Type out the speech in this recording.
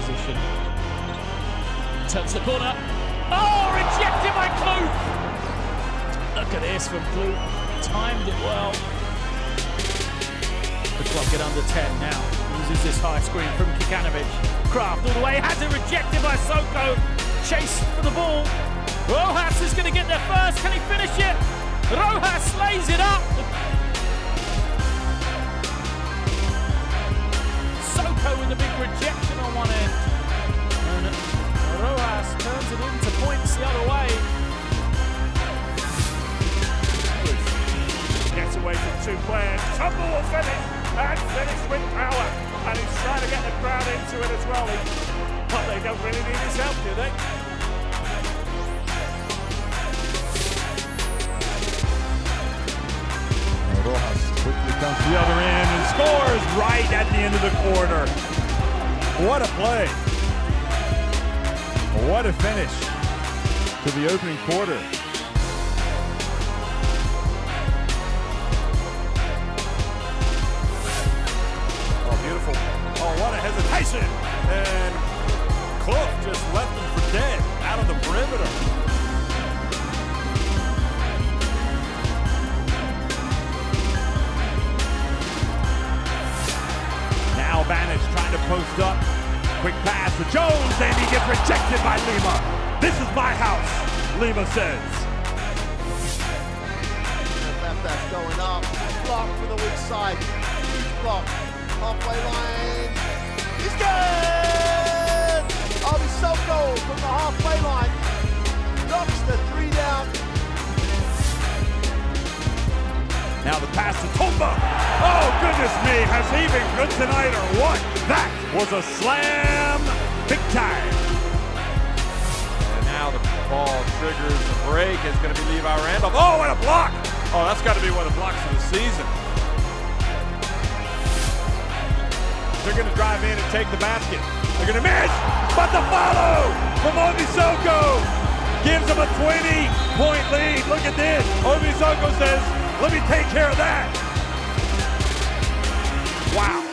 position. Turns the corner. Oh, rejected by Kloof! Look at this from Kloof. Timed it well. The clock at under 10 now. Uses this high screen from Kikanovic. Kraft all the way, has it rejected by Soko. Chase for the ball. Rojas is going to get there first. Can he finish it? Rojas slays it up. Soko with a big rejection on one end. And Rojas turns it into points the other way. Gets away from two players. Tumble will finish. And finish with power. And he's trying to get the crowd into it as well. But they don't really need his help, do they? Rojas quickly comes to the other end and scores right at the end of the quarter. What a play. What a finish to the opening quarter. Oh, beautiful. Oh, what a hesitation. And Kloof just left him for dead out of the perimeter. Banich trying to post up. Quick pass to Jones, and he gets rejected by Lima. This is my house, Lima says. Left that's going up. Block for the weak side. Huge block. Halfway line. He's good! Arby Soko from the halfway line. Knocks the three down. Now the pass to Tomba. Oh, goodness me, has he been good tonight or what? That was a slam, big time. And now the ball triggers the break. It's going to be Levi Randolph. Oh, what a block! Oh, that's got to be one of the blocks of the season. They're going to drive in and take the basket. They're going to miss, but the follow from Obi Soko gives them a 20-point lead. Look at this. Obi Soko says, let me take care of that. Wow.